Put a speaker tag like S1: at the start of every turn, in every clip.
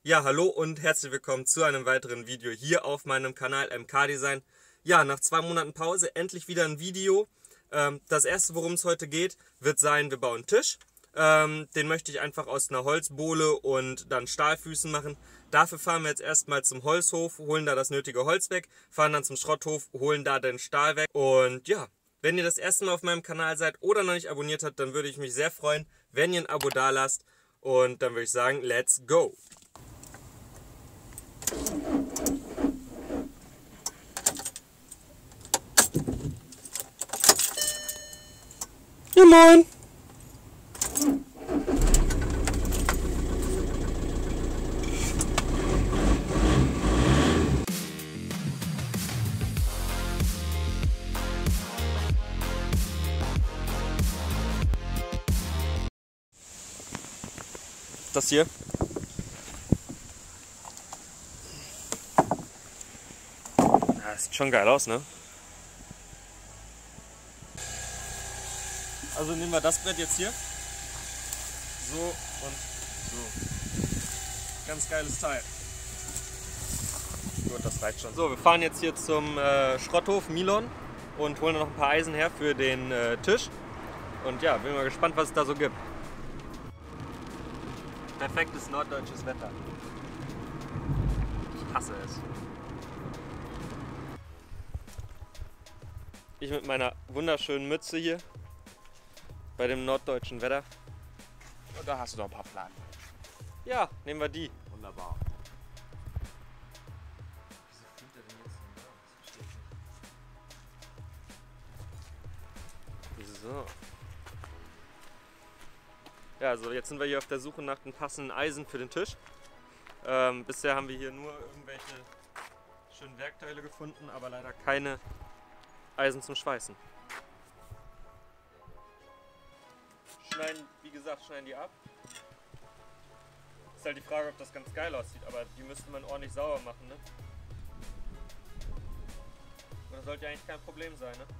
S1: Ja, hallo und herzlich willkommen zu einem weiteren Video hier auf meinem Kanal MK Design. Ja, nach 2 Monaten Pause endlich wieder ein Video. Das erste, worum es heute geht, wird sein, wir bauen einen Tisch. Den möchte ich einfach aus einer Holzbohle und dann Stahlfüßen machen. Dafür fahren wir jetzt erstmal zum Holzhof, holen da das nötige Holz weg, fahren dann zum Schrotthof, holen da den Stahl weg. Und ja, wenn ihr das erste Mal auf meinem Kanal seid oder noch nicht abonniert habt, dann würde ich mich sehr freuen, wenn ihr ein Abo da lasst. Und dann würde ich sagen, let's go! Ja, moin! Das hier. Ja, sieht schon geil aus, ne? Also nehmen wir das Brett jetzt hier. So und so. Ganz geiles Teil. Gut, das reicht schon. So, wir fahren jetzt hier zum Schrotthof Milon und holen noch ein paar Eisen her für den Tisch. Und ja, bin mal gespannt, was es da so gibt. Perfektes norddeutsches Wetter. Ich hasse es. Ich mit meiner wunderschönen Mütze hier bei dem norddeutschen Wetter.
S2: Und da hast du doch ein paar Platten.
S1: Ja, nehmen wir die.
S2: Wunderbar.
S1: Wieso filmt er denn jetzt denn da? Das verstehe ich nicht. So. Ja, also jetzt sind wir hier auf der Suche nach den passenden Eisen für den Tisch. Bisher haben wir hier nur irgendwelche schönen Werkteile gefunden, aber leider keine Eisen zum Schweißen. Schneiden, wie gesagt, schneiden die ab. Ist halt die Frage, ob das ganz geil aussieht, aber die müsste man ordentlich sauber machen, ne? Und das sollte ja eigentlich kein Problem sein, ne?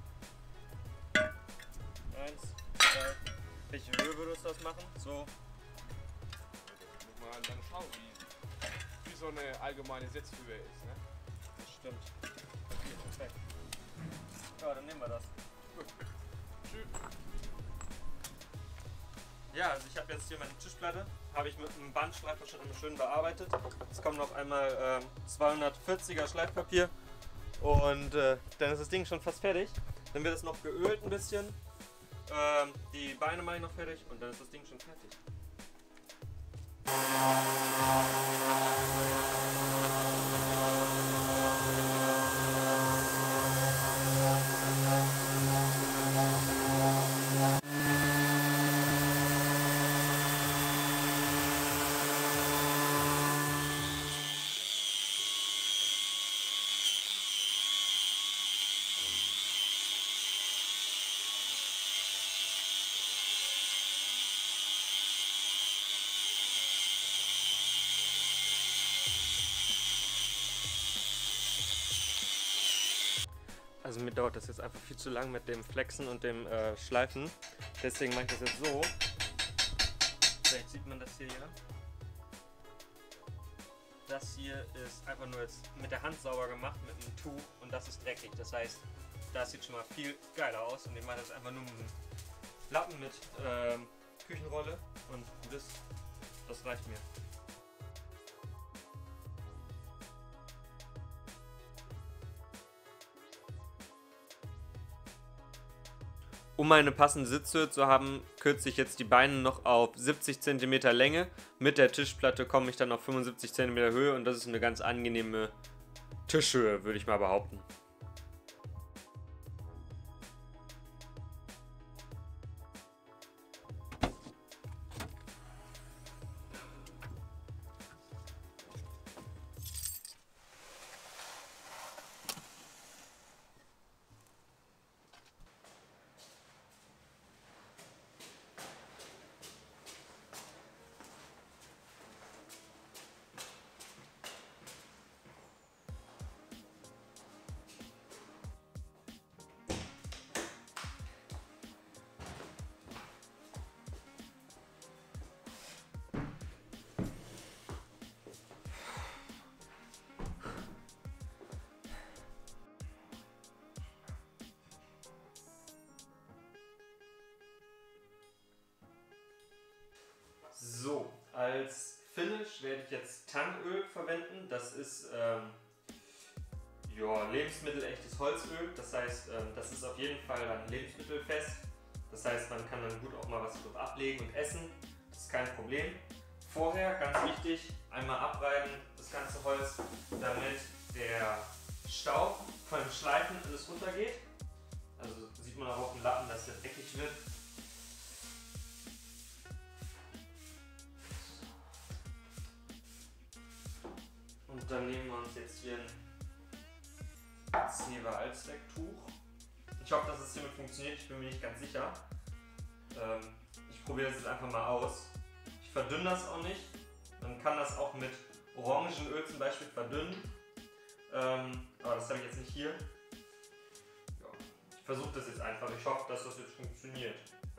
S1: 1, 2. Welche Höhe würdest du das machen? So.
S2: Muss man dann schauen, wie so eine allgemeine Sitzhöhe ist. Ne?
S1: Das stimmt. Okay, perfekt. Ja, dann nehmen wir das. Gut.
S2: Tschüss.
S1: Ja, also ich habe jetzt hier meine Tischplatte, habe ich mit einem Bandschleifer schon schön bearbeitet. Jetzt kommt noch einmal 240er Schleifpapier und dann ist das Ding schon fast fertig. Dann wird es noch geölt ein bisschen. Die Beine mache ich noch fertig und dann ist das Ding schon fertig. Also mir dauert das jetzt einfach viel zu lang mit dem Flexen und dem Schleifen. Deswegen mache ich das jetzt so. Vielleicht sieht man das hier, ja. Das hier ist einfach nur jetzt mit der Hand sauber gemacht, mit einem Tuch, und das ist dreckig. Das heißt, das sieht schon mal viel geiler aus, und ich mache das einfach nur mit einem Lappen mit Küchenrolle und das reicht mir. Um eine passende Sitzhöhe zu haben, kürze ich jetzt die Beine noch auf 70 cm Länge. Mit der Tischplatte komme ich dann auf 75 cm Höhe, und das ist eine ganz angenehme Tischhöhe, würde ich mal behaupten. als Finish werde ich jetzt Tangöl verwenden. Das ist ja, lebensmittelechtes Holzöl. Das heißt, das ist auf jeden Fall dann lebensmittelfest. Das heißt, man kann dann gut auch mal was drauf ablegen und essen. Das ist kein Problem. Vorher, ganz wichtig, einmal abreiben das ganze Holz, damit der Staub von dem Schleifen alles runtergeht. Also sieht man auch auf dem Lappen, dass der dreckig wird. Und dann nehmen wir uns jetzt hier ein Zewa Allzwecktuch. Ich hoffe, dass es hiermit funktioniert, ich bin mir nicht ganz sicher. Ich probiere das jetzt einfach mal aus. Ich verdünne das auch nicht. Man kann das auch mit Orangenöl zum Beispiel verdünnen. Aber das habe ich jetzt nicht hier. Ja. Ich versuche das jetzt einfach. Ich hoffe, dass das jetzt funktioniert.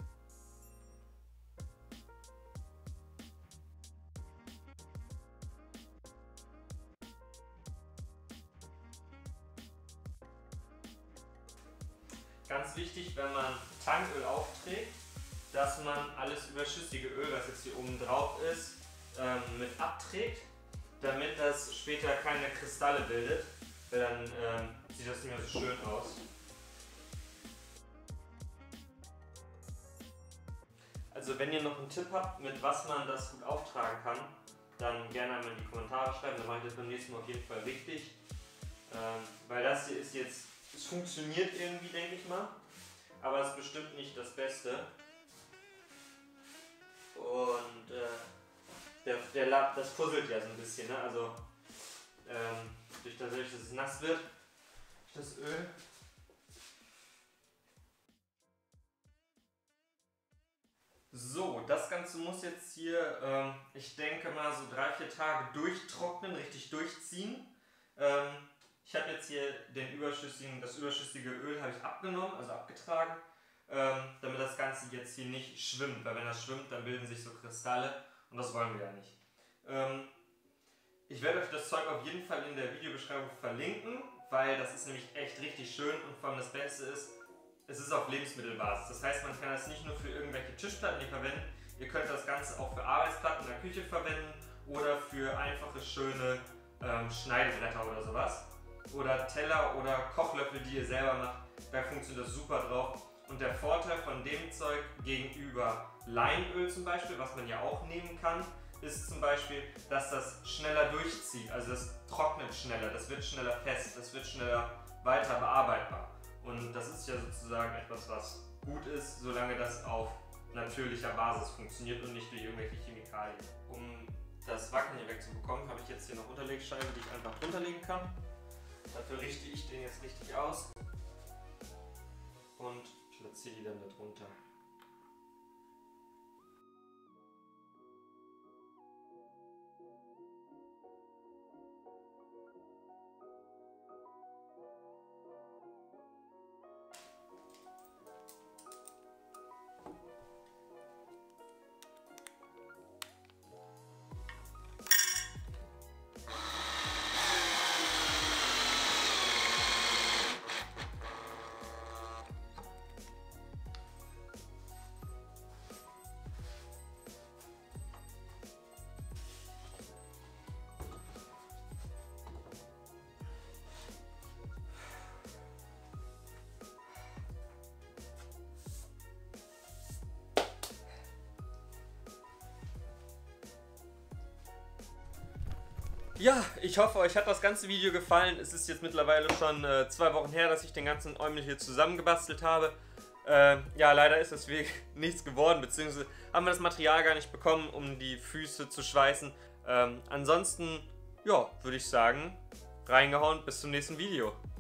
S1: Ganz wichtig, wenn man Tangöl aufträgt, dass man alles überschüssige Öl, was jetzt hier oben drauf ist, mit abträgt, damit das später keine Kristalle bildet, weil dann sieht das nicht mehr so schön aus. Also wenn ihr noch einen Tipp habt, mit was man das gut auftragen kann, dann gerne einmal in die Kommentare schreiben, dann mache ich das beim nächsten Mal auf jeden Fall richtig. Weil das hier ist jetzt, es funktioniert irgendwie, denke ich mal, aber es ist bestimmt nicht das Beste. Und das puzzelt ja so ein bisschen, ne? Also dadurch, dass es nass wird, das Öl. So, das Ganze muss jetzt hier, ich denke mal so 3-4 Tage durchtrocknen, richtig durchziehen. Ich habe jetzt hier das überschüssige Öl habe ich abgenommen, also abgetragen, damit das Ganze jetzt hier nicht schwimmt, weil wenn das schwimmt, dann bilden sich so Kristalle und das wollen wir ja nicht. Ich werde euch das Zeug auf jeden Fall in der Videobeschreibung verlinken, weil das ist nämlich echt richtig schön und vor allem das Beste ist, es ist auf Lebensmittelbasis. Das heißt, man kann das nicht nur für irgendwelche Tischplatten hier verwenden, ihr könnt das Ganze auch für Arbeitsplatten in der Küche verwenden oder für einfache, schöne Schneidebretter oder sowas. Oder Teller oder Kochlöffel, die ihr selber macht, da funktioniert das super drauf. Und der Vorteil von dem Zeug gegenüber Leinöl zum Beispiel, was man ja auch nehmen kann, ist zum Beispiel, dass das schneller durchzieht. Also das trocknet schneller, das wird schneller fest, das wird schneller weiter bearbeitbar. Und das ist ja sozusagen etwas, was gut ist, solange das auf natürlicher Basis funktioniert und nicht durch irgendwelche Chemikalien. Um das Wackeln hier wegzubekommen, habe ich jetzt hier noch Unterlegscheiben, die ich einfach drunter legen kann. Dafür richte ich den jetzt richtig aus und platziere die dann darunter. Ja, ich hoffe, euch hat das ganze Video gefallen. Es ist jetzt mittlerweile schon 2 Wochen her, dass ich den ganzen Eumel hier zusammengebastelt habe. Ja, leider ist deswegen nichts geworden, beziehungsweise haben wir das Material gar nicht bekommen, um die Füße zu schweißen. Ansonsten, ja, würde ich sagen, reingehauen, bis zum nächsten Video.